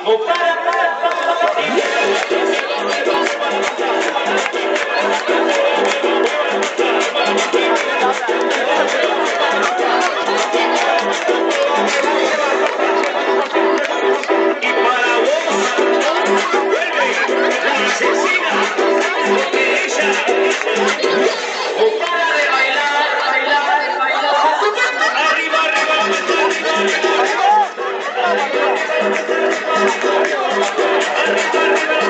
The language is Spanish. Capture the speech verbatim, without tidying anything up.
No para, para, para. Y para vos, vuelve la asesina de ella. No para de bailar, bailar, bailar. Arriba, arriba, arriba, arriba, arriba. Arriba, arriba.